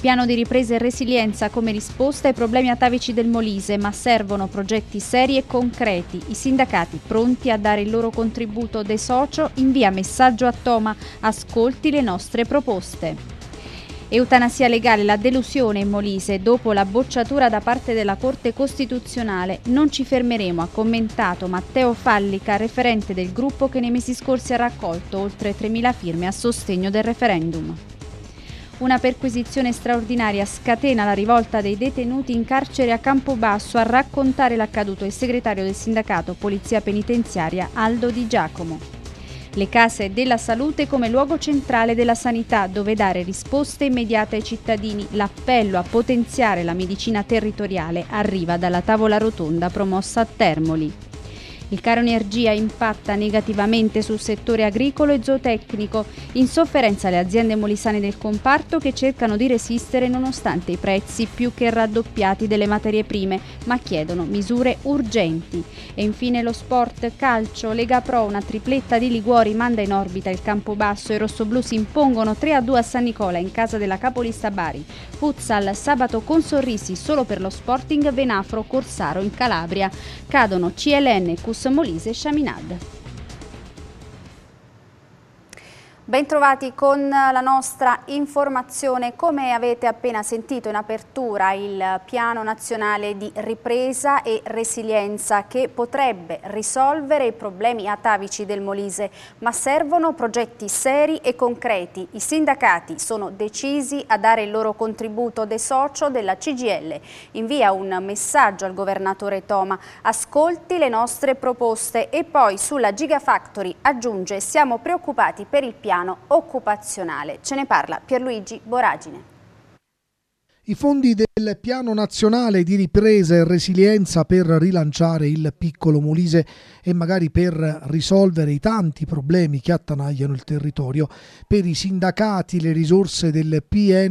piano di ripresa e resilienza come risposta ai problemi atavici del Molise, ma servono progetti seri e concreti. I sindacati pronti a dare il loro contributo. De Socio invia messaggio a Toma: ascolti le nostre proposte. Eutanasia legale, la delusione in Molise dopo la bocciatura da parte della Corte Costituzionale. Non ci fermeremo, ha commentato Matteo Fallica, referente del gruppo che nei mesi scorsi ha raccolto oltre 3.000 firme a sostegno del referendum. Una perquisizione straordinaria scatena la rivolta dei detenuti in carcere a Campobasso. A raccontare l'accaduto il segretario del sindacato Polizia Penitenziaria Aldo Di Giacomo. Le case della salute come luogo centrale della sanità, dove dare risposte immediate ai cittadini. L'appello a potenziare la medicina territoriale arriva dalla tavola rotonda promossa a Termoli. Il caro energia impatta negativamente sul settore agricolo e zootecnico. In sofferenza le aziende molisane del comparto, che cercano di resistere nonostante i prezzi più che raddoppiati delle materie prime, ma chiedono misure urgenti. E infine lo sport calcio. Lega Pro, una tripletta di Liguori manda in orbita il Campobasso. I rossoblù si impongono 3-2 a San Nicola in casa della capolista Bari. Futsal sabato con sorrisi solo per lo Sporting Venafro Corsaro in Calabria. Cadono CLN, Molise e Chaminade. Bentrovati con la nostra informazione. Come avete appena sentito in apertura, il Piano Nazionale di Ripresa e Resilienza, che potrebbe risolvere i problemi atavici del Molise, ma servono progetti seri e concreti. I sindacati sono decisi a dare il loro contributo. De Socio della CGIL invia un messaggio al governatore Toma: ascolti le nostre proposte. E poi sulla Gigafactory aggiunge: siamo preoccupati per il piano occupazionale. Ce ne parla Pierluigi Boragine. I fondi del Piano Nazionale di Ripresa e Resilienza per rilanciare il piccolo Molise e magari per risolvere i tanti problemi che attanagliano il territorio. Per i sindacati le risorse del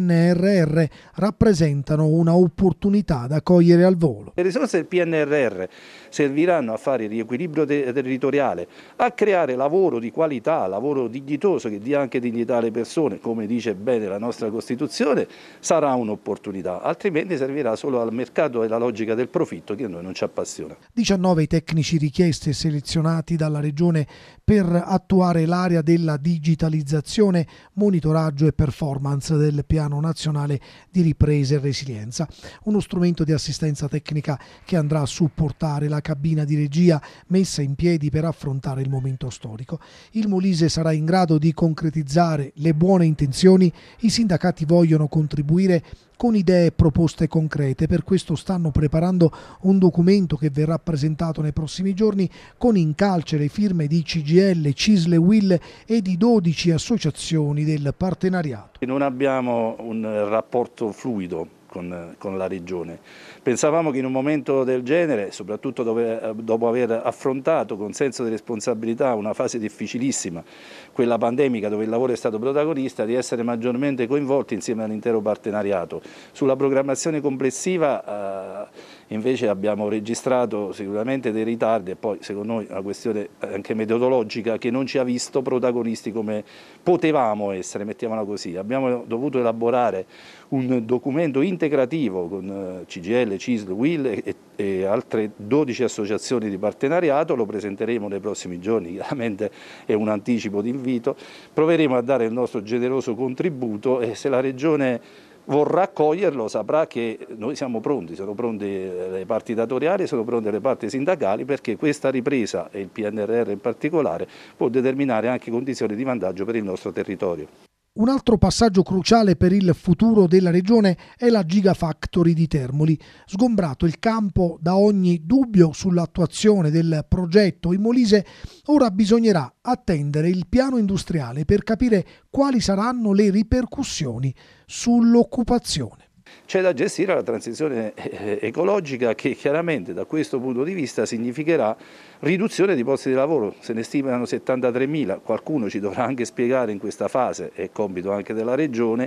PNRR rappresentano una opportunità da cogliere al volo. Le risorse del PNRR serviranno a fare il riequilibrio territoriale, a creare lavoro di qualità, lavoro dignitoso che dia anche dignità alle persone, come dice bene la nostra Costituzione. Sarà un'opportunità, altrimenti servirà solo al mercato e alla logica del profitto che a noi non ci appassiona. 19 i tecnici richiesti e selezionati dalla Regione per attuare l'area della digitalizzazione, monitoraggio e performance del Piano Nazionale di Ripresa e Resilienza, uno strumento di assistenza tecnica che andrà a supportare la cabina di regia messa in piedi per affrontare il momento storico. Il Molise sarà in grado di concretizzare le buone intenzioni. I sindacati vogliono contribuire con idee e proposte concrete. Per questo stanno preparando un documento che verrà presentato nei prossimi giorni con in calce le firme di CGIL, CISL, UIL e di 12 associazioni del partenariato. Non abbiamo un rapporto fluido con la Regione. Pensavamo che in un momento del genere, soprattutto dopo aver affrontato con senso di responsabilità una fase difficilissima, quella pandemica dove il lavoro è stato protagonista, di essere maggiormente coinvolti insieme all'intero partenariato. Sulla programmazione complessiva invece abbiamo registrato sicuramente dei ritardi e poi secondo noi una questione anche metodologica che non ci ha visto protagonisti come potevamo essere, mettiamola così. Abbiamo dovuto elaborare un documento integrativo con CGIL, CISL, UIL e altre 12 associazioni di partenariato. Lo presenteremo nei prossimi giorni, chiaramente è un anticipo di invito. Proveremo a dare il nostro generoso contributo e se la Regione vorrà accoglierlo saprà che noi siamo pronti, sono pronte le parti datoriali, sono pronte le parti sindacali, perché questa ripresa e il PNRR in particolare può determinare anche condizioni di vantaggio per il nostro territorio. Un altro passaggio cruciale per il futuro della regione è la Gigafactory di Termoli. Sgombrato il campo da ogni dubbio sull'attuazione del progetto in Molise, ora bisognerà attendere il piano industriale per capire quali saranno le ripercussioni sull'occupazione. C'è da gestire la transizione ecologica che chiaramente da questo punto di vista significherà riduzione di posti di lavoro. Se ne stimano 73.000, qualcuno ci dovrà anche spiegare in questa fase, è compito anche della Regione,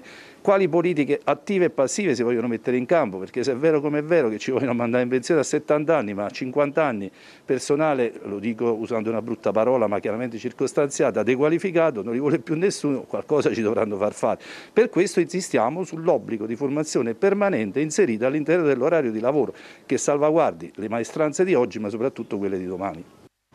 quali politiche attive e passive si vogliono mettere in campo, perché se è vero come è vero che ci vogliono mandare in pensione a 70 anni, ma a 50 anni personale, lo dico usando una brutta parola ma chiaramente circostanziata, dequalificato, non li vuole più nessuno, qualcosa ci dovranno far fare. Per questo insistiamo sull'obbligo di formazione permanente inserita all'interno dell'orario di lavoro, che salvaguardi le maestranze di oggi ma soprattutto quelle di domani.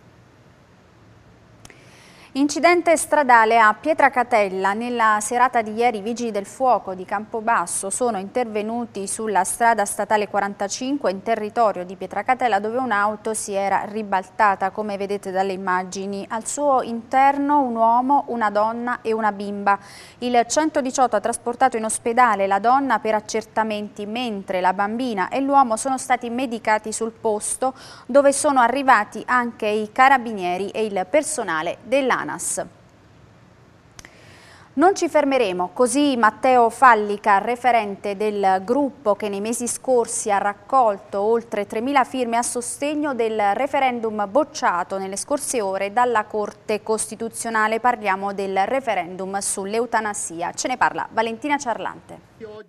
Incidente stradale a Pietracatella. Nella serata di ieri i Vigili del Fuoco di Campobasso sono intervenuti sulla strada statale 45 in territorio di Pietracatella, dove un'auto si era ribaltata, come vedete dalle immagini. Al suo interno un uomo, una donna e una bimba. Il 118 ha trasportato in ospedale la donna per accertamenti, mentre la bambina e l'uomo sono stati medicati sul posto, dove sono arrivati anche i carabinieri e il personale dell'ANAS. Non ci fermeremo, così Matteo Fallica, referente del gruppo che nei mesi scorsi ha raccolto oltre 3.000 firme a sostegno del referendum bocciato nelle scorse ore dalla Corte Costituzionale. Parliamo del referendum sull'eutanasia. Ce ne parla Valentina Ciarlante.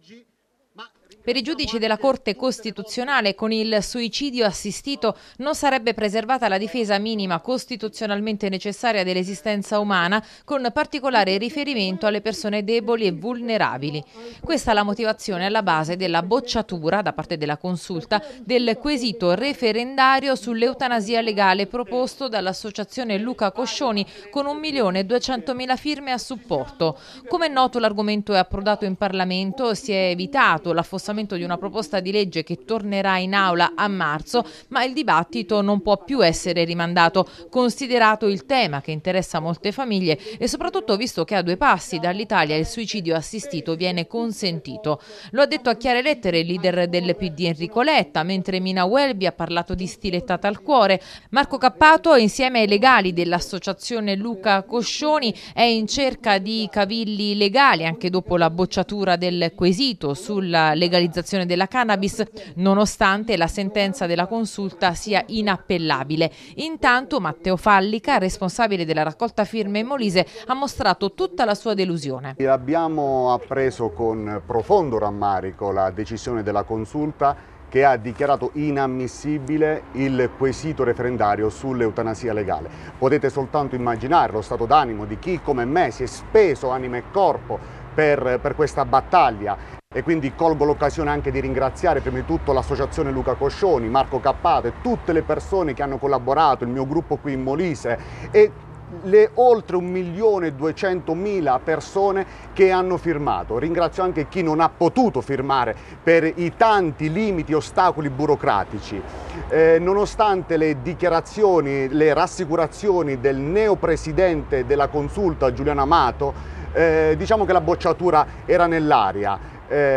Per i giudici della Corte Costituzionale, con il suicidio assistito non sarebbe preservata la difesa minima costituzionalmente necessaria dell'esistenza umana, con particolare riferimento alle persone deboli e vulnerabili. Questa è la motivazione alla base della bocciatura, da parte della Consulta, del quesito referendario sull'eutanasia legale proposto dall'associazione Luca Coscioni, con 1.200.000 firme a supporto. Come è noto, l'argomento è approdato in Parlamento, si è evitato l'affossamento di una proposta di legge che tornerà in aula a marzo, ma il dibattito non può più essere rimandato, considerato il tema che interessa molte famiglie e soprattutto visto che a 2 passi dall'Italia il suicidio assistito viene consentito. Lo ha detto a chiare lettere il leader del PD Enrico Letta, mentre Mina Welby ha parlato di stilettata al cuore. Marco Cappato, insieme ai legali dell'associazione Luca Coscioni, è in cerca di cavilli legali anche dopo la bocciatura del quesito sulla legalizzazione della cannabis, nonostante la sentenza della Consulta sia inappellabile. Intanto Matteo Fallica, responsabile della raccolta firme in Molise, ha mostrato tutta la sua delusione. Abbiamo appreso con profondo rammarico la decisione della Consulta, che ha dichiarato inammissibile il quesito referendario sull'eutanasia legale. Potete soltanto immaginare lo stato d'animo di chi come me si è speso anima e corpo per questa battaglia. E quindi colgo l'occasione anche di ringraziare prima di tutto l'associazione Luca Coscioni, Marco Cappato e tutte le persone che hanno collaborato, il mio gruppo qui in Molise e le oltre 1.200.000 persone che hanno firmato. Ringrazio anche chi non ha potuto firmare per i tanti limiti e ostacoli burocratici. Nonostante le dichiarazioni, le rassicurazioni del neopresidente della Consulta Giuliano Amato, diciamo che la bocciatura era nell'aria.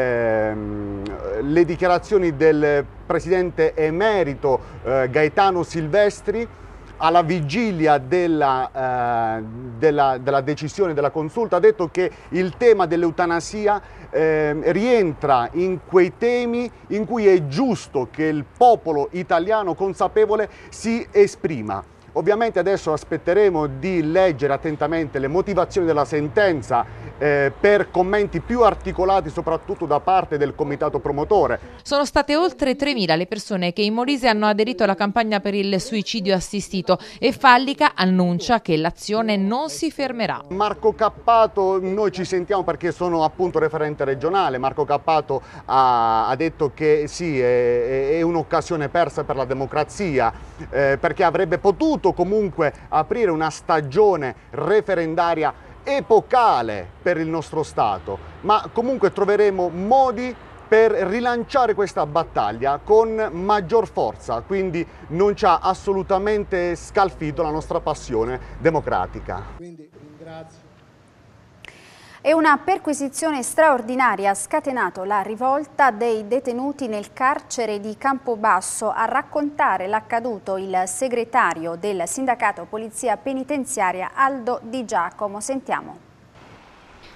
Le dichiarazioni del presidente emerito Gaetano Silvestri alla vigilia della decisione della Consulta ha detto che il tema dell'eutanasia rientra in quei temi in cui è giusto che il popolo italiano consapevole si esprima. Ovviamente adesso aspetteremo di leggere attentamente le motivazioni della sentenza per commenti più articolati soprattutto da parte del comitato promotore. Sono state oltre 3.000 le persone che in Molise hanno aderito alla campagna per il suicidio assistito e Fallica annuncia che l'azione non si fermerà. Marco Cappato, noi ci sentiamo perché sono appunto referente regionale. Marco Cappato ha detto che sì, è un'occasione persa per la democrazia, perché avrebbe potuto comunque aprire una stagione referendaria epocale per il nostro Stato, ma comunque troveremo modi per rilanciare questa battaglia con maggior forza, quindi non ci ha assolutamente scalfito la nostra passione democratica. Quindi ringrazio. E una perquisizione straordinaria ha scatenato la rivolta dei detenuti nel carcere di Campobasso. A raccontare l'accaduto il segretario del sindacato Polizia Penitenziaria Aldo Di Giacomo. Sentiamo.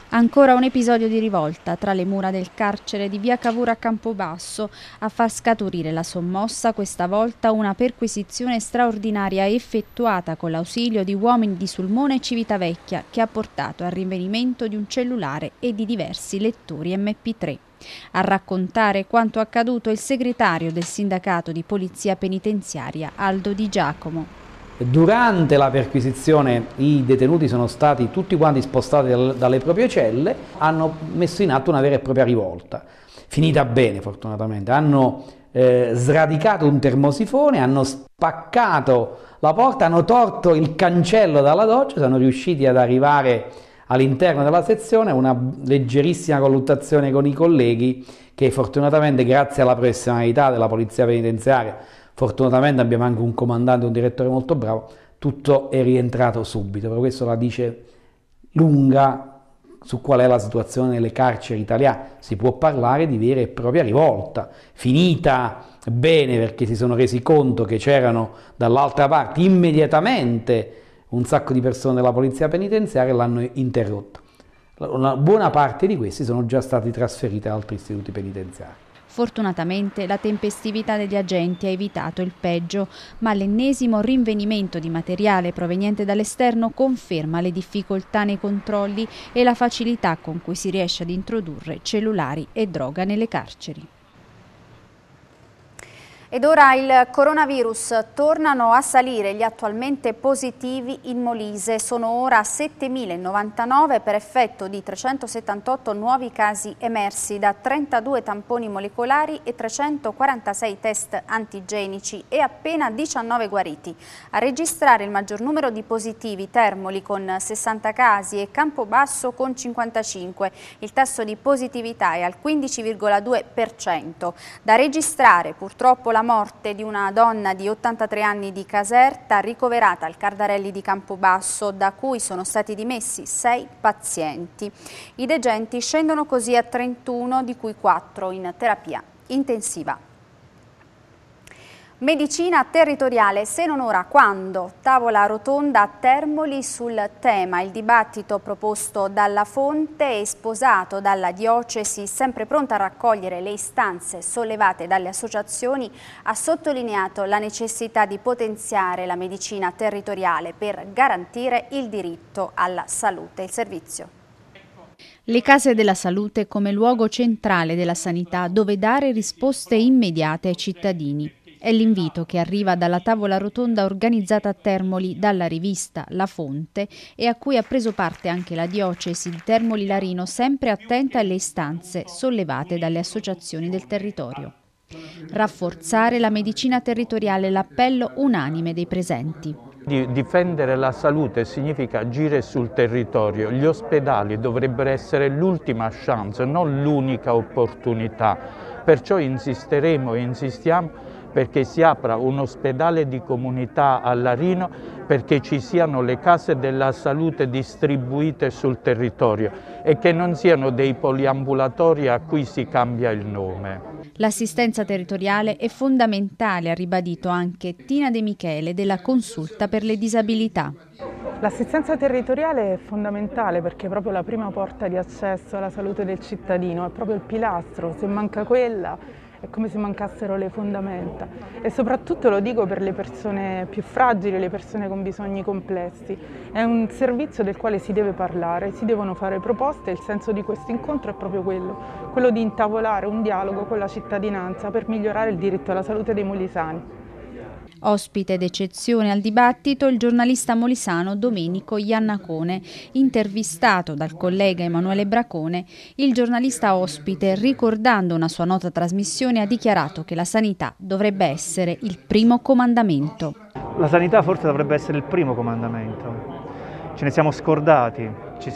Ancora un episodio di rivolta tra le mura del carcere di via Cavour a Campobasso. A far scaturire la sommossa, questa volta una perquisizione straordinaria effettuata con l'ausilio di uomini di Sulmona e Civitavecchia, che ha portato al rinvenimento di un cellulare e di diversi lettori MP3. A raccontare quanto accaduto il segretario del sindacato di polizia penitenziaria Aldo Di Giacomo. Durante la perquisizione i detenuti sono stati tutti quanti spostati dalle proprie celle, hanno messo in atto una vera e propria rivolta, finita bene fortunatamente, hanno sradicato un termosifone, hanno spaccato la porta, hanno torto il cancello dalla doccia, sono riusciti ad arrivare all'interno della sezione, una leggerissima colluttazione con i colleghi che fortunatamente grazie alla professionalità della polizia penitenziaria, fortunatamente abbiamo anche un comandante e un direttore molto bravo, tutto è rientrato subito, però questo la dice lunga su qual è la situazione nelle carceri italiane. Si può parlare di vera e propria rivolta, finita bene perché si sono resi conto che c'erano dall'altra parte immediatamente un sacco di persone della polizia penitenziaria e l'hanno interrotta. Una buona parte di questi sono già stati trasferiti ad altri istituti penitenziari. Fortunatamente la tempestività degli agenti ha evitato il peggio, ma l'ennesimo rinvenimento di materiale proveniente dall'esterno conferma le difficoltà nei controlli e la facilità con cui si riesce ad introdurre cellulari e droga nelle carceri. Ed ora il coronavirus, tornano a salire gli attualmente positivi in Molise, sono ora 7.099 per effetto di 378 nuovi casi emersi da 32 tamponi molecolari e 346 test antigenici e appena 19 guariti. A registrare il maggior numero di positivi Termoli con 60 casi e Campobasso con 55. Il tasso di positività è al 15,2%. Da registrare purtroppo la morte di una donna di 83 anni di Caserta ricoverata al Cardarelli di Campobasso, da cui sono stati dimessi 6 pazienti. I degenti scendono così a 31, di cui 4 in terapia intensiva. Medicina territoriale, se non ora quando? Tavola rotonda a Termoli sul tema. Il dibattito proposto dalla Fonte e sposato dalla Diocesi, sempre pronta a raccogliere le istanze sollevate dalle associazioni, ha sottolineato la necessità di potenziare la medicina territoriale per garantire il diritto alla salute. Il servizio. Le case della salute come luogo centrale della sanità dove dare risposte immediate ai cittadini. È l'invito che arriva dalla tavola rotonda organizzata a Termoli dalla rivista La Fonte e a cui ha preso parte anche la Diocesi di Termoli Larino, sempre attenta alle istanze sollevate dalle associazioni del territorio. Rafforzare la medicina territoriale, l'appello unanime dei presenti. Difendere la salute significa agire sul territorio. Gli ospedali dovrebbero essere l'ultima chance, non l'unica opportunità. Perciò insisteremo e insistiamo perché si apra un ospedale di comunità a Larino, perché ci siano le case della salute distribuite sul territorio e che non siano dei poliambulatori a cui si cambia il nome. L'assistenza territoriale è fondamentale, ha ribadito anche Tina De Michele della Consulta per le Disabilità. L'assistenza territoriale è fondamentale perché è proprio la prima porta di accesso alla salute del cittadino, è proprio il pilastro. Se manca quella è come se mancassero le fondamenta, e soprattutto lo dico per le persone più fragili, le persone con bisogni complessi. È un servizio del quale si deve parlare, si devono fare proposte, il senso di questo incontro è proprio quello di intavolare un dialogo con la cittadinanza per migliorare il diritto alla salute dei molisani. Ospite d'eccezione al dibattito il giornalista molisano Domenico Iannacone. Intervistato dal collega Emanuele Bracone, il giornalista ospite, ricordando una sua nota trasmissione, ha dichiarato che la sanità dovrebbe essere il primo comandamento. La sanità forse dovrebbe essere il primo comandamento. Ce ne siamo scordati,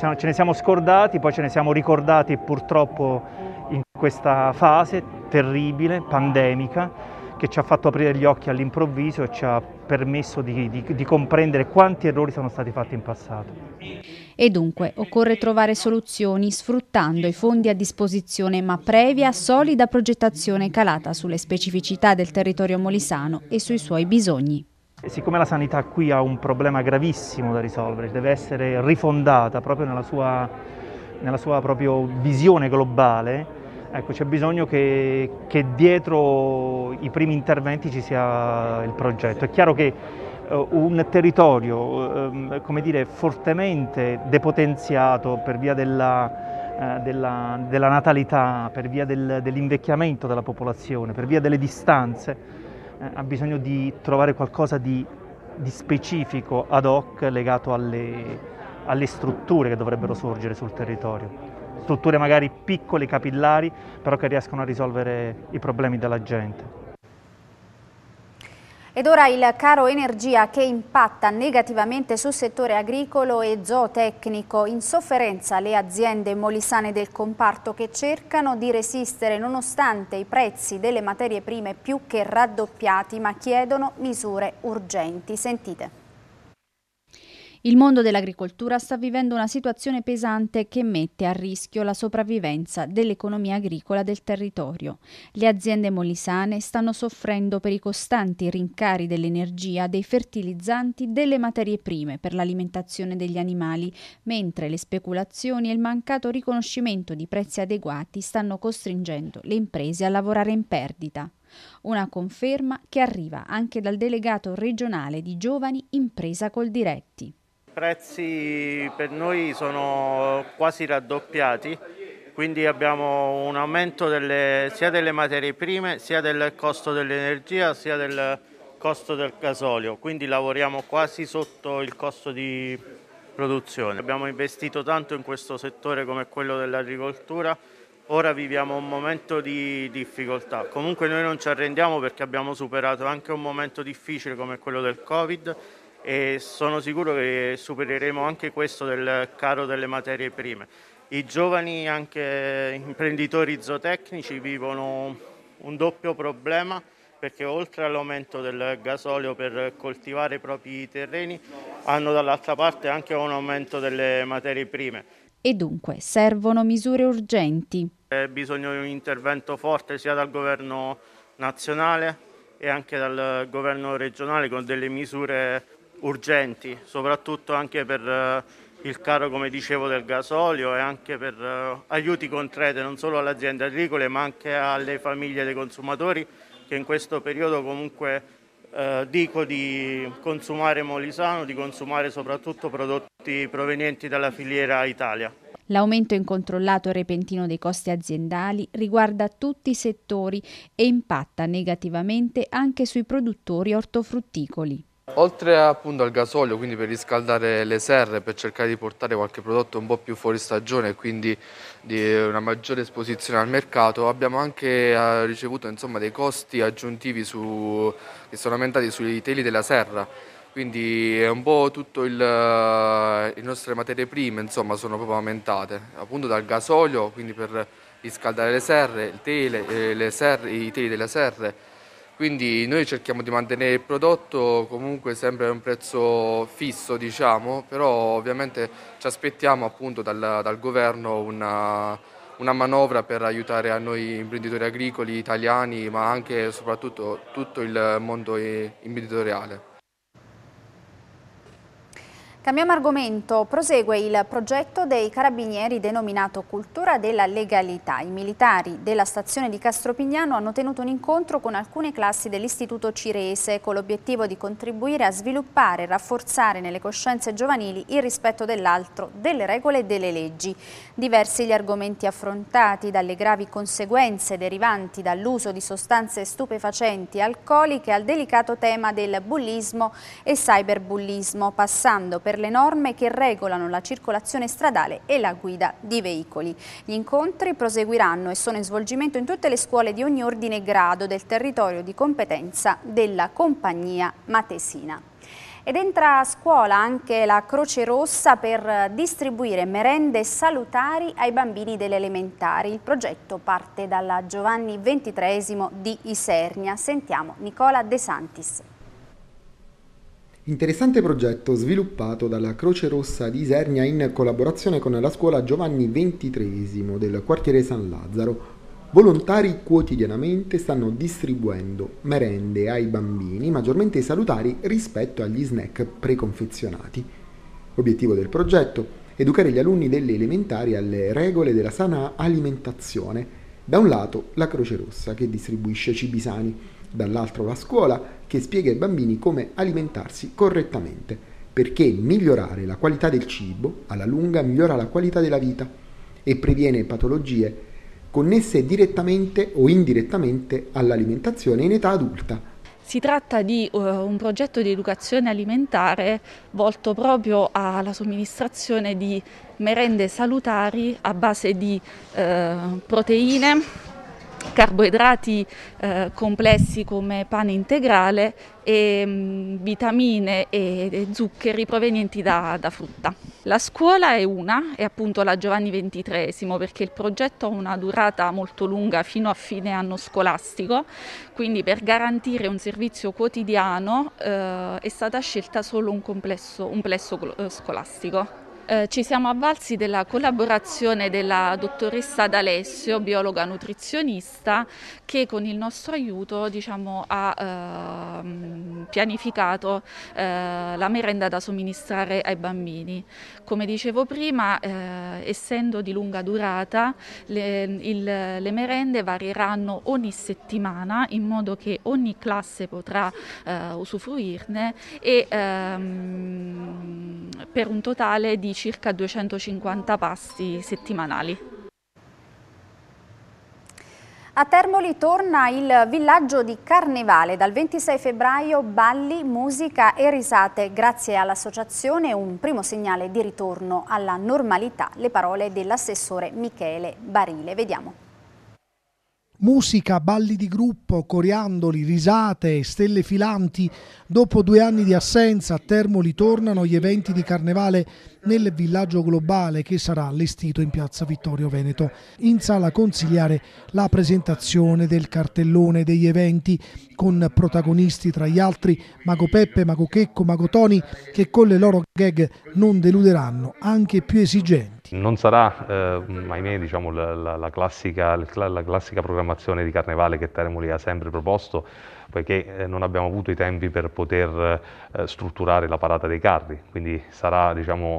poi ce ne siamo ricordati purtroppo in questa fase terribile, pandemica, che ci ha fatto aprire gli occhi all'improvviso e ci ha permesso di comprendere quanti errori sono stati fatti in passato. E dunque occorre trovare soluzioni sfruttando i fondi a disposizione, ma previa solida progettazione calata sulle specificità del territorio molisano e sui suoi bisogni. E siccome la sanità qui ha un problema gravissimo da risolvere, deve essere rifondata proprio nella sua nella sua propria visione globale, ecco, c'è bisogno che dietro i primi interventi ci sia il progetto. È chiaro che un territorio come dire, fortemente depotenziato per via della natalità, per via dell'invecchiamento della popolazione, per via delle distanze, ha bisogno di trovare qualcosa di specifico ad hoc legato alle strutture che dovrebbero sorgere sul territorio. Strutture magari piccole, capillari, però che riescono a risolvere i problemi della gente. Ed ora il caro energia che impatta negativamente sul settore agricolo e zootecnico. In sofferenza le aziende molisane del comparto che cercano di resistere nonostante i prezzi delle materie prime più che raddoppiati, ma chiedono misure urgenti. Sentite. Il mondo dell'agricoltura sta vivendo una situazione pesante che mette a rischio la sopravvivenza dell'economia agricola del territorio. Le aziende molisane stanno soffrendo per i costanti rincari dell'energia, dei fertilizzanti, delle materie prime per l'alimentazione degli animali, mentre le speculazioni e il mancato riconoscimento di prezzi adeguati stanno costringendo le imprese a lavorare in perdita. Una conferma che arriva anche dal delegato regionale di Giovani Impresa Coldiretti. I prezzi per noi sono quasi raddoppiati, quindi abbiamo un aumento sia delle materie prime, sia del costo dell'energia, sia del costo del gasolio, quindi lavoriamo quasi sotto il costo di produzione. Abbiamo investito tanto in questo settore come quello dell'agricoltura, ora viviamo un momento di difficoltà. Comunque noi non ci arrendiamo perché abbiamo superato anche un momento difficile come quello del Covid e sono sicuro che supereremo anche questo del caro delle materie prime. I giovani, anche imprenditori zootecnici, vivono un doppio problema perché oltre all'aumento del gasolio per coltivare i propri terreni hanno dall'altra parte anche un aumento delle materie prime. E dunque servono misure urgenti. C'è bisogno di un intervento forte sia dal governo nazionale e anche dal governo regionale con delle misure urgenti, soprattutto anche per il caro, come dicevo, del gasolio e anche per aiuti concreti non solo alle aziende agricole ma anche alle famiglie dei consumatori che in questo periodo comunque dico di consumare molisano, di consumare soprattutto prodotti provenienti dalla filiera Italia. L'aumento incontrollato e repentino dei costi aziendali riguarda tutti i settori e impatta negativamente anche sui produttori ortofrutticoli. Oltre appunto al gasolio, quindi per riscaldare le serre, per cercare di portare qualche prodotto un po' più fuori stagione e quindi di una maggiore esposizione al mercato, abbiamo anche ricevuto dei costi aggiuntivi che sono aumentati sui teli della serra. Quindi è un po' tutto le nostre materie prime sono proprio aumentate, appunto dal gasolio, quindi per riscaldare le serre, il tele, i teli delle serre. Quindi noi cerchiamo di mantenere il prodotto comunque sempre a un prezzo fisso, diciamo, però ovviamente ci aspettiamo appunto dal governo una manovra per aiutare a noi imprenditori agricoli italiani, ma anche e soprattutto tutto il mondo imprenditoriale. Cambiamo argomento, prosegue il progetto dei Carabinieri denominato Cultura della Legalità. I militari della stazione di Castropignano hanno tenuto un incontro con alcune classi dell'Istituto Cirese con l'obiettivo di contribuire a sviluppare e rafforzare nelle coscienze giovanili il rispetto dell'altro, delle regole e delle leggi. Diversi gli argomenti affrontati, dalle gravi conseguenze derivanti dall'uso di sostanze stupefacenti e alcoliche al delicato tema del bullismo e cyberbullismo, passando per le norme che regolano la circolazione stradale e la guida di veicoli. Gli incontri proseguiranno e sono in svolgimento in tutte le scuole di ogni ordine e grado del territorio di competenza della compagnia matesina. Ed entra a scuola anche la Croce Rossa per distribuire merende salutari ai bambini delle elementari. Il progetto parte dalla Giovanni XXIII di Isernia. Sentiamo Nicola De Santis. Interessante progetto sviluppato dalla Croce Rossa di Isernia in collaborazione con la scuola Giovanni XXIII del quartiere San Lazzaro. Volontari quotidianamente stanno distribuendo merende ai bambini maggiormente salutari rispetto agli snack preconfezionati. L'obiettivo del progetto educare gli alunni delle elementari alle regole della sana alimentazione. Da un lato la Croce Rossa che distribuisce cibi sani, dall'altro la scuola che spiega ai bambini come alimentarsi correttamente, perché migliorare la qualità del cibo alla lunga migliora la qualità della vita e previene patologie connesse direttamente o indirettamente all'alimentazione in età adulta. Si tratta di un progetto di educazione alimentare volto proprio alla somministrazione di merende salutari a base di proteine, carboidrati complessi come pane integrale e vitamine e zuccheri provenienti da frutta. La scuola è appunto la Giovanni XXIII, perché il progetto ha una durata molto lunga fino a fine anno scolastico, quindi per garantire un servizio quotidiano è stata scelta solo un complesso scolastico. Ci siamo avvalsi della collaborazione della dottoressa D'Alessio, biologa nutrizionista, che con il nostro aiuto ha pianificato la merenda da somministrare ai bambini. Come dicevo prima, essendo di lunga durata, le merende varieranno ogni settimana in modo che ogni classe potrà usufruirne e per un totale di circa 250 pasti settimanali. A Termoli torna il villaggio di Carnevale. Dal 26 febbraio balli, musica e risate. Grazie all'associazione un primo segnale di ritorno alla normalità. Le parole dell'assessore Michele Barile. Vediamo. Musica, balli di gruppo, coriandoli, risate, stelle filanti. Dopo 2 anni di assenza a Termoli tornano gli eventi di Carnevale nel villaggio globale che sarà allestito in piazza Vittorio Veneto. In sala consiliare la presentazione del cartellone degli eventi con protagonisti tra gli altri Mago Peppe, Mago Checco, Mago Toni, che con le loro gag non deluderanno anche più esigenti. Non sarà, ahimè, la classica programmazione di Carnevale che Termoli ha sempre proposto, poiché non abbiamo avuto i tempi per poter strutturare la parata dei carri, quindi sarà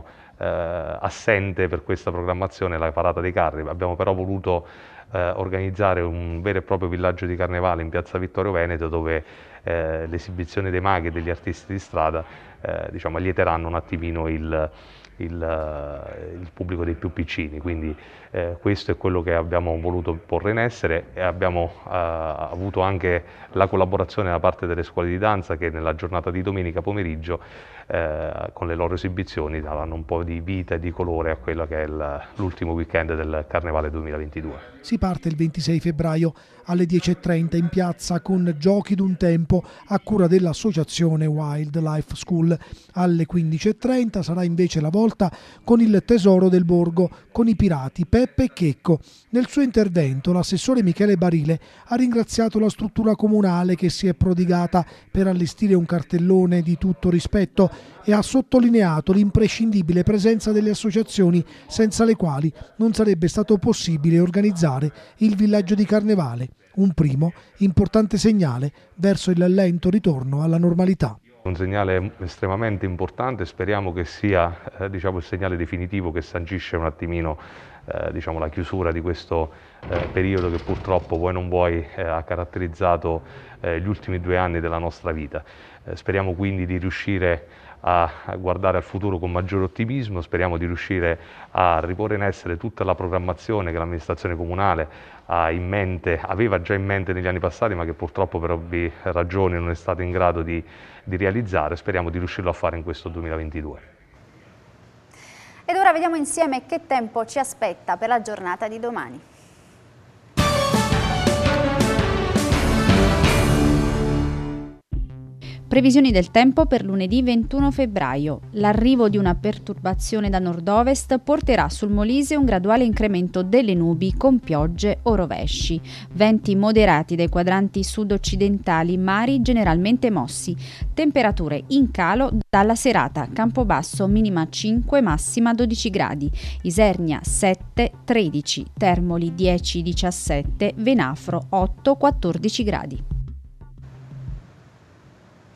assente per questa programmazione la parata dei carri. Abbiamo però voluto organizzare un vero e proprio villaggio di Carnevale in piazza Vittorio Veneto, dove l'esibizione dei maghi e degli artisti di strada allieteranno un attimino il pubblico dei più piccini, quindi questo è quello che abbiamo voluto porre in essere e abbiamo avuto anche la collaborazione da parte delle scuole di danza che nella giornata di domenica pomeriggio con le loro esibizioni davano un po' di vita e di colore a quello che è l'ultimo weekend del Carnevale 2022. Si parte il 26 febbraio alle 10:30 in piazza con Giochi d'un tempo a cura dell'associazione Wildlife School. Alle 15:30 sarà invece la volta con il Tesoro del Borgo con i pirati Peppe e Checco. Nel suo intervento l'assessore Michele Barile ha ringraziato la struttura comunale che si è prodigata per allestire un cartellone di tutto rispetto e ha sottolineato l'imprescindibile presenza delle associazioni senza le quali non sarebbe stato possibile organizzare il villaggio di Carnevale, un primo importante segnale verso il lento ritorno alla normalità. Un segnale estremamente importante, speriamo che sia il segnale definitivo che sancisce un attimino la chiusura di questo periodo che purtroppo vuoi non vuoi ha caratterizzato gli ultimi 2 anni della nostra vita. Speriamo quindi di riuscire a guardare al futuro con maggiore ottimismo, speriamo di riuscire a riporre in essere tutta la programmazione che l'amministrazione comunale aveva già in mente negli anni passati, ma che purtroppo per ovvie ragioni non è stata in grado di realizzare. Speriamo di riuscirlo a fare in questo 2022. Ed ora vediamo insieme che tempo ci aspetta per la giornata di domani. Previsioni del tempo per lunedì 21 febbraio. L'arrivo di una perturbazione da nord-ovest porterà sul Molise un graduale incremento delle nubi con piogge o rovesci. Venti moderati dai quadranti sud-occidentali, mari generalmente mossi. Temperature in calo dalla serata. Campobasso minima 5, massima 12 gradi. Isernia 7, 13. Termoli 10, 17. Venafro 8, 14 gradi.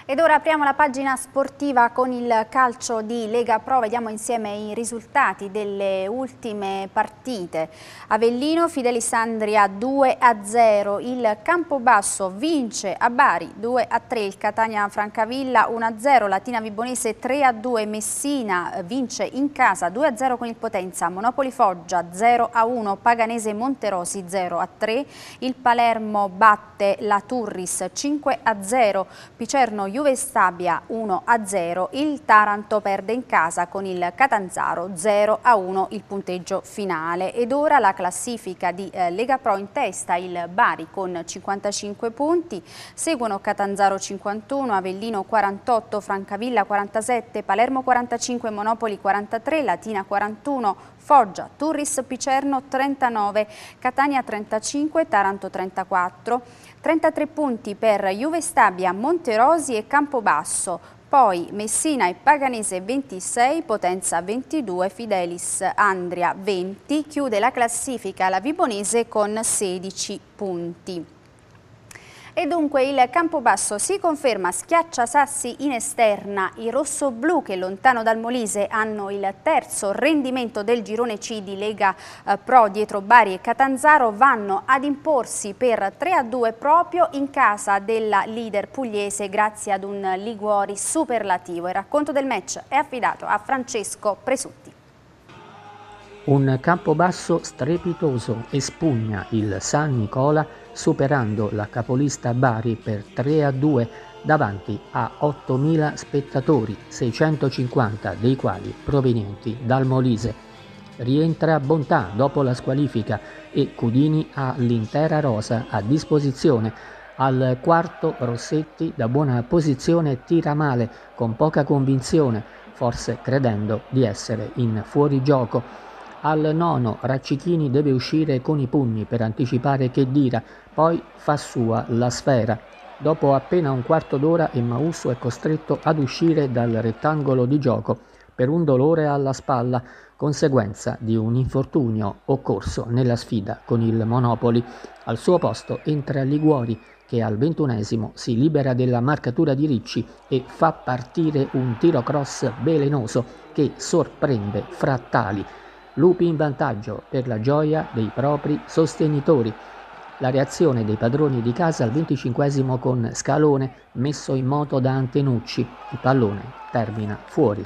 Ed ora apriamo la pagina sportiva con il calcio di Lega Pro. Vediamo insieme i risultati delle ultime partite. Avellino, Fidelis Andria 2-0, il Campobasso vince a Bari 2-3, il Catania Francavilla 1-0, Latina Vibonese 3-2, Messina vince in casa 2-0 con il Potenza, Monopoli Foggia 0-1, Paganese Monterosi 0-3, il Palermo batte la Turris 5-0, Picerno Juve Stabia 1-0, il Taranto perde in casa con il Catanzaro 0-1 il punteggio finale. Ed ora la classifica di Lega Pro: in testa il Bari con 55 punti, seguono Catanzaro 51, Avellino 48, Francavilla 47, Palermo 45, Monopoli 43, Latina 41, Foggia, Turris, Picerno 39, Catania 35, Taranto 34, 33 punti per Juve Stabia, Monterosi e Campobasso, poi Messina e Paganese 26, Potenza 22, Fidelis Andria 20, chiude la classifica la Vibonese con 16 punti. E dunque il Campobasso si conferma schiacciasassi in esterna. I rossoblù, che lontano dal Molise hanno il terzo rendimento del girone C di Lega Pro dietro Bari e Catanzaro, vanno ad imporsi per 3-2 proprio in casa della leader pugliese grazie ad un Liguori superlativo. Il racconto del match è affidato a Francesco Presutti. Un Campobasso strepitoso espugna il San Nicola superando la capolista Bari per 3-2 davanti a 8.000 spettatori, 650 dei quali provenienti dal Molise. Rientra Bontà dopo la squalifica e Cudini ha l'intera rosa a disposizione. Al quarto Rossetti da buona posizione tira male con poca convinzione, forse credendo di essere in fuorigioco. Al nono Raccichini deve uscire con i pugni per anticipare Chedira, poi fa sua la sfera. Dopo appena un quarto d'ora Emmausso è costretto ad uscire dal rettangolo di gioco per un dolore alla spalla, conseguenza di un infortunio occorso nella sfida con il Monopoli. Al suo posto entra Liguori, che al 21esimo si libera della marcatura di Ricci e fa partire un tiro cross velenoso che sorprende Frattali. Lupi in vantaggio per la gioia dei propri sostenitori. La reazione dei padroni di casa al 25esimo con Scalone messo in moto da Antenucci. Il pallone termina fuori.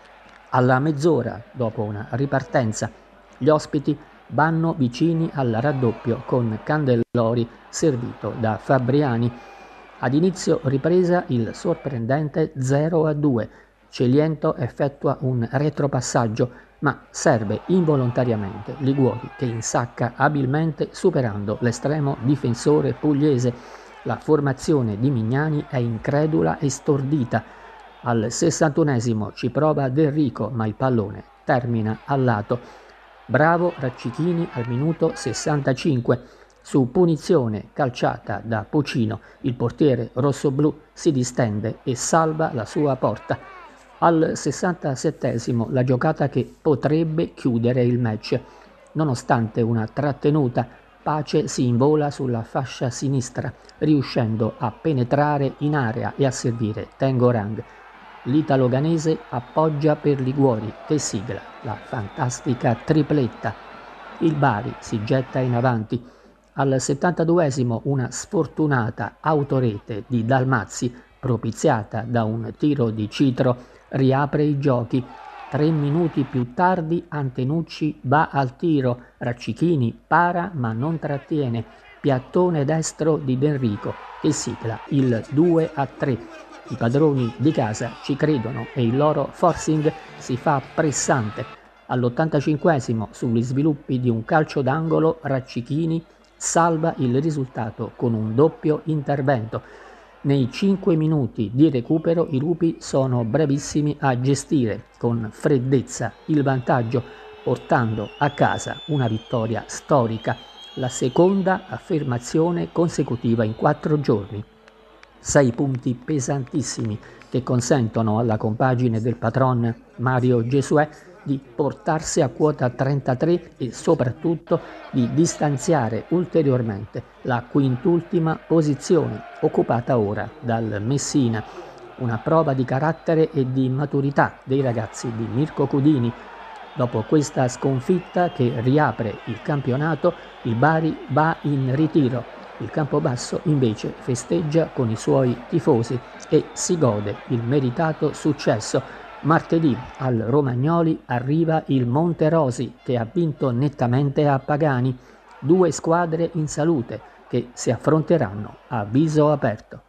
Alla mezz'ora, dopo una ripartenza, gli ospiti vanno vicini al raddoppio con Candellori servito da Fabriani. Ad inizio ripresa il sorprendente 0-2. Celiento effettua un retropassaggio, ma serve involontariamente Liguori, che insacca abilmente superando l'estremo difensore pugliese. La formazione di Mignani è incredula e stordita. Al 61esimo ci prova Del Rico, ma il pallone termina al lato. Bravo Raccichini al minuto 65. Su punizione calciata da Pucino, il portiere rossoblù si distende e salva la sua porta. Al 67esimo la giocata che potrebbe chiudere il match. Nonostante una trattenuta, Pace si invola sulla fascia sinistra, riuscendo a penetrare in area e a servire Tengorang. L'italo-ghanese appoggia per Liguori, che sigla la fantastica tripletta. Il Bari si getta in avanti. Al 72esimo una sfortunata autorete di Dalmazzi, propiziata da un tiro di Citro, riapre i giochi. 3 minuti più tardi Antenucci va al tiro, Raccichini para ma non trattiene, piattone destro di D'Enrico che sigla il 2-3. I padroni di casa ci credono e il loro forcing si fa pressante. All'85esimo, sugli sviluppi di un calcio d'angolo, Raccichini salva il risultato con un doppio intervento. Nei 5 minuti di recupero i lupi sono bravissimi a gestire con freddezza il vantaggio, portando a casa una vittoria storica, la seconda affermazione consecutiva in 4 giorni. 6 punti pesantissimi che consentono alla compagine del patron Mario Gesuè di portarsi a quota 33 e soprattutto di distanziare ulteriormente la quintultima posizione occupata ora dal Messina. una prova di carattere e di maturità dei ragazzi di Mirko Cudini. Dopo questa sconfitta che riapre il campionato, il Bari va in ritiro. Il Campobasso invece festeggia con i suoi tifosi e si gode il meritato successo. Martedì al Romagnoli arriva il Monterosi che ha vinto nettamente a Pagani. 2 squadre in salute che si affronteranno a viso aperto.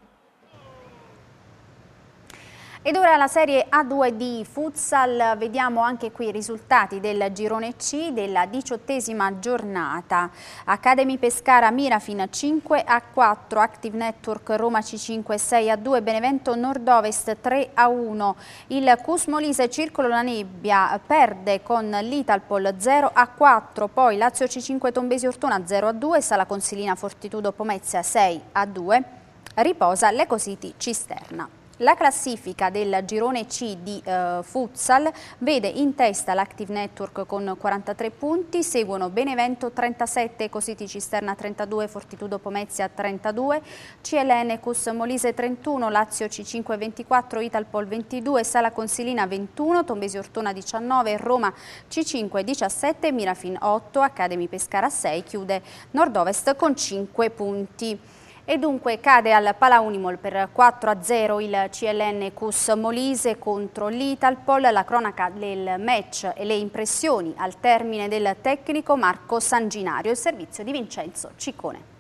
Ed ora la Serie A2 di futsal, vediamo anche qui i risultati del girone C della 18ª giornata. Academy Pescara Mirafin 5-4, Active Network Roma C5 6-2, Benevento Nord-Ovest 3-1. Il Cus Molise Circolo La Nebbia perde con l'Italpol 0-4, poi Lazio C5 Tombesi Ortona 0-2, Sala Consilina Fortitudo Pomezia 6-2, riposa l'Ecocity Cisterna. La classifica del girone C di futsal vede in testa l'Active Network con 43 punti, seguono Benevento 37, Ecocity Cisterna 32, Fortitudo Pomezia 32, CLN Cus Molise 31, Lazio C5 24, Italpol 22, Sala Consilina 21, Tombesi Ortona 19, Roma C5 17, Mirafin 8, Academy Pescara 6, chiude Nord-Ovest con 5 punti. E dunque cade al Palaunimol per 4-0 il CLN Cus Molise contro l'Italpol. La cronaca del match e le impressioni al termine del tecnico Marco Sanginario, il servizio di Vincenzo Ciccone.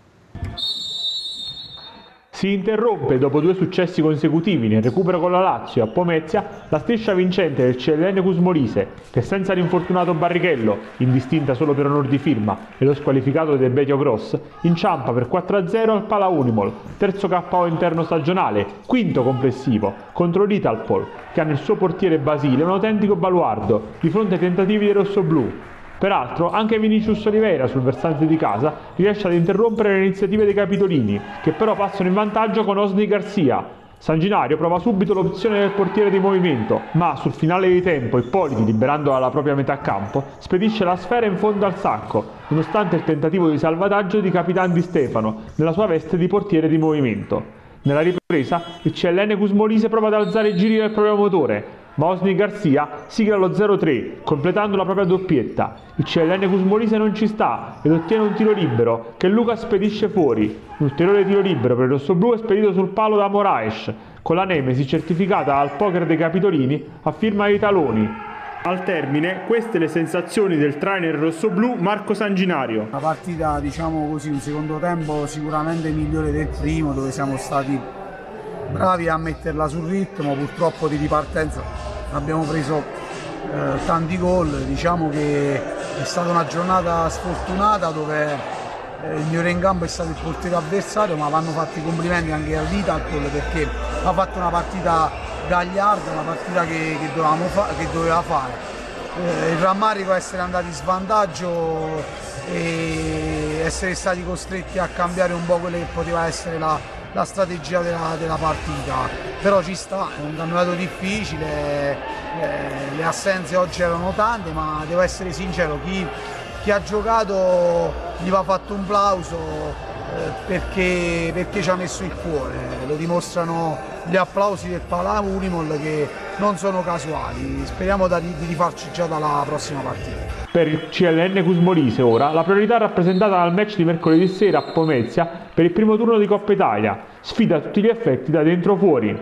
Si interrompe dopo 2 successi consecutivi nel recupero con la Lazio a Pomezia la striscia vincente del CLN Cus Molise, che senza l'infortunato Barrichello, indistinta solo per onor di firma, e lo squalificato De Betio Gross, inciampa per 4-0 al Palaunimol, terzo KO interno stagionale, quinto complessivo, contro l'Italpol, che ha nel suo portiere Basile un autentico baluardo di fronte ai tentativi dei rossoblù. Peraltro anche Vinicius Oliveira sul versante di casa riesce ad interrompere le iniziative dei capitolini, che però passano in vantaggio con Osni Garcia. Sanginario prova subito l'opzione del portiere di movimento, ma sul finale di tempo Ippoliti, liberandola alla propria metà campo, spedisce la sfera in fondo al sacco, nonostante il tentativo di salvataggio di Capitan Di Stefano nella sua veste di portiere di movimento. Nella ripresa il CLN Cus Molise prova ad alzare i giri del proprio motore, ma Osni Garcia sigla lo 0-3, completando la propria doppietta. Il CLN Cus Molise non ci sta ed ottiene un tiro libero che Lucas spedisce fuori. Un ulteriore tiro libero per il rossoblù è spedito sul palo da Moraes, con la nemesi certificata al poker dei capitolini a firma dei taloni. Al termine, queste le sensazioni del trainer rossoblù Marco Sanginario. Una partita, diciamo così, un secondo tempo sicuramente migliore del primo, dove siamo stati bravi a metterla sul ritmo. Purtroppo di ripartenza abbiamo preso tanti gol. Diciamo che è stata una giornata sfortunata dove il migliore in campo è stato il portiere avversario, ma vanno fatti i complimenti anche all'Italpol perché ha fatto una partita gagliarda, una partita che doveva fare. Il rammarico è essere andati in svantaggio e essere stati costretti a cambiare un po' quella che poteva essere la strategia della partita, però ci sta, è un campionato difficile, le assenze oggi erano tante, ma devo essere sincero, chi ha giocato gli va fatto un plauso perché ci ha messo il cuore, lo dimostrano gli applausi del Palaunimol che non sono casuali. Speriamo di rifarci già dalla prossima partita. Per il CLN Cus Molise ora la priorità è rappresentata dal match di mercoledì sera a Pomezia per il primo turno di Coppa Italia, sfida a tutti gli effetti da dentro fuori.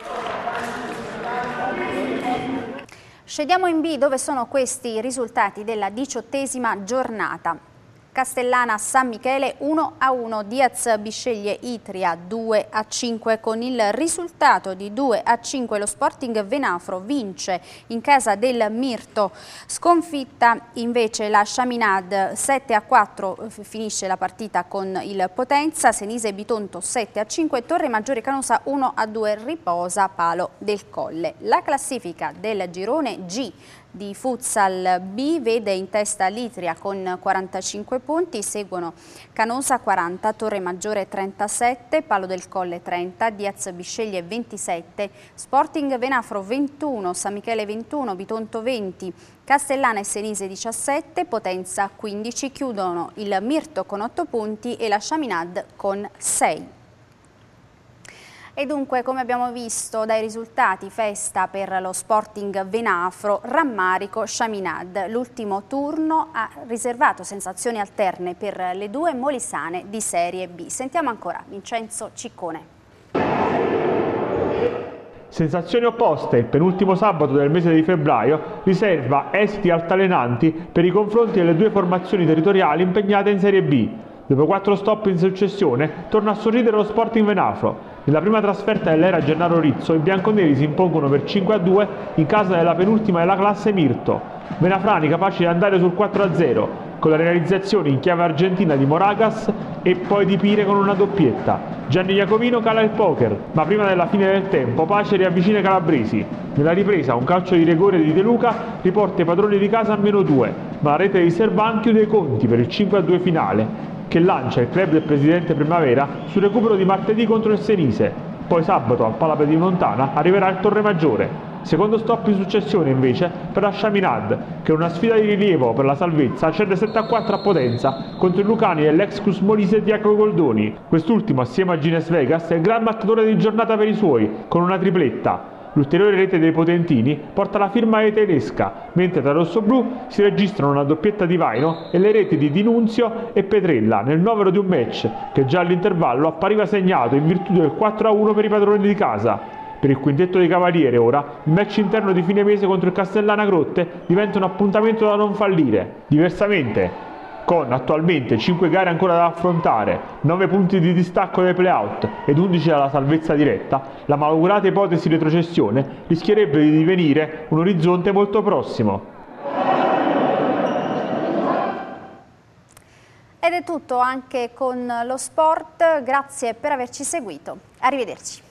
Scendiamo in B, dove sono questi i risultati della 18ª giornata. Castellana San Michele 1-1, Diaz Bisceglie Itria 2-5. Con il risultato di 2-5 lo Sporting Venafro vince in casa del Mirto. Sconfitta invece la Chaminade 7-4, finisce la partita con il Potenza. Senise Bitonto 7-5, Torre Maggiore Canosa 1-2, riposa Palo del Colle. La classifica del girone G di futsal B vede in testa l'Itria con 45 punti, seguono Canosa 40, Torre Maggiore 37, Palo del Colle 30, Diaz Bisceglie 27, Sporting Venafro 21, San Michele 21, Bitonto 20, Castellana e Senise 17, Potenza 15, chiudono il Mirto con 8 punti e la Chaminade con 6. E dunque, come abbiamo visto dai risultati, festa per lo Sporting Venafro, rammarico Chaminade. L'ultimo turno ha riservato sensazioni alterne per le due molisane di Serie B. Sentiamo ancora Vincenzo Ciccone. Sensazioni opposte, il penultimo sabato del mese di febbraio riserva esiti altalenanti per i confronti delle due formazioni territoriali impegnate in Serie B. Dopo 4 stop in successione, torna a sorridere lo Sporting Venafro. Nella prima trasferta dell'era Gennaro Rizzo, i bianconeri si impongono per 5-2 in casa della penultima della classe Mirto. Venafrani capaci di andare sul 4-0, con la realizzazione in chiave argentina di Moragas e poi di Pire con una doppietta. Gianni Iacovino cala il poker, ma prima della fine del tempo Pace riavvicina i calabresi. Nella ripresa un calcio di rigore di De Luca riporta i padroni di casa a -2, ma la rete di Servan chiude i conti per il 5-2 finale, che lancia il club del presidente Primavera sul recupero di martedì contro il Senise. Poi sabato al Palapé di Montana arriverà il Torremaggiore. Secondo stop in successione invece per la Chaminade, che è una sfida di rilievo per la salvezza, cede 7-4 a Potenza contro i lucani dell'ex Cus Molise Diaco Goldoni. Quest'ultimo, assieme a Gines Vegas, è il gran battatore di giornata per i suoi, con una tripletta. L'ulteriore rete dei potentini porta la firma tedesca, mentre tra rossoblù si registrano una doppietta di Vaino e le reti di Dinunzio e Petrella nel novero di un match che già all'intervallo appariva segnato in virtù del 4-1 per i padroni di casa. Per il quintetto dei Cavaliere ora, il match interno di fine mese contro il Castellana Grotte diventa un appuntamento da non fallire. Diversamente, con attualmente 5 gare ancora da affrontare, 9 punti di distacco dai play-out ed 11 dalla salvezza diretta, la malaugurata ipotesi retrocessione rischierebbe di divenire un orizzonte molto prossimo. Ed è tutto anche con lo sport, grazie per averci seguito, arrivederci.